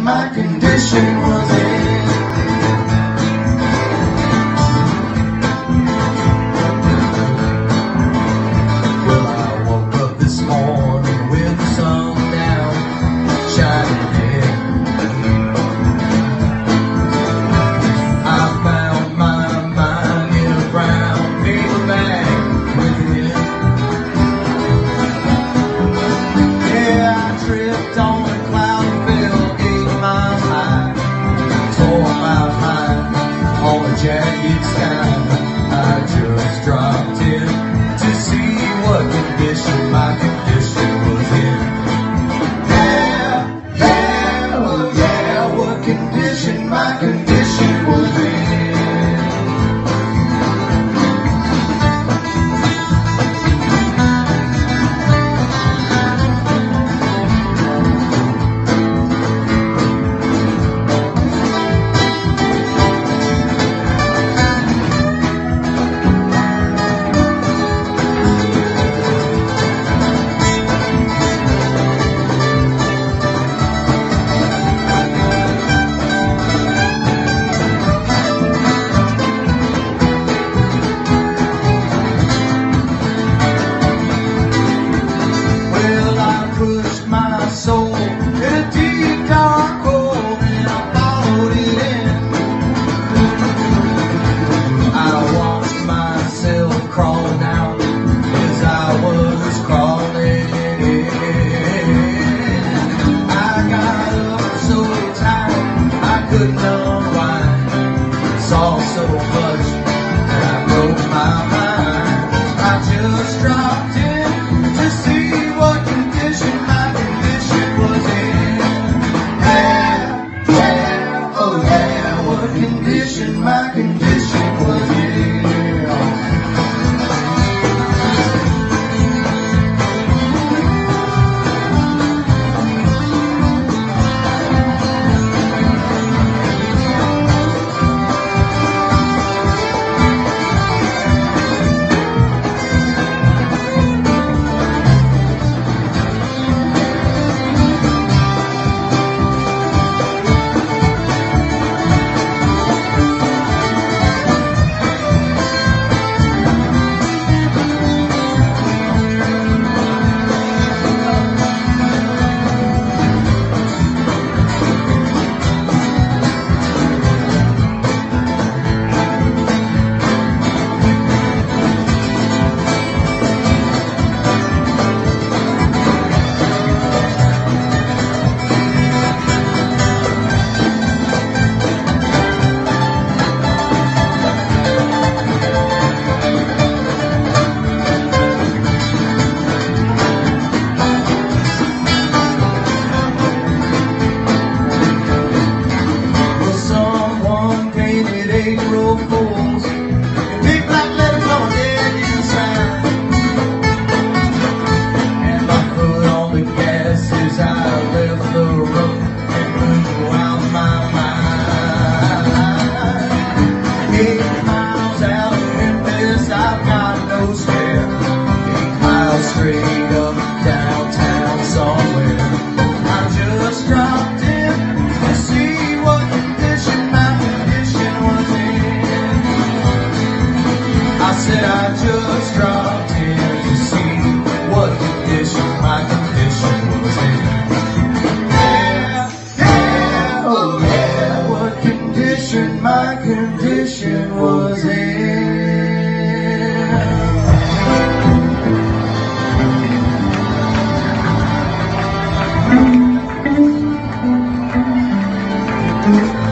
my condition was in. Well, I woke up this morning with the sun down, shining in. I found my mind in a brown paper bag within. Yeah, I tripped on a cloud and fell 8 miles high, tore my mind on a jagged sky. I just dropped in to see what condition my condition was in. Yeah, yeah, oh yeah, what condition my condition was in. Pushed my soul in a deep dark hole, and I followed it in. I watched myself crawl down as I was crawling in. I got up so tired I couldn't unwind. Saw so much that I broke my mind. I just dropped in to see what condition my condition was in. Yeah, yeah, oh yeah, what condition my condition was in. Fools, big black letters on the dead inside, and my foot on the gas as I left the road and blew out my mind. 8 miles out of Memphis, I've got no spare. 8 miles straight up downtown somewhere. I just dropped in to see what condition my condition was in. I said I just dropped in to see what condition my condition was in. Yeah, yeah, oh yeah, what condition my condition was in.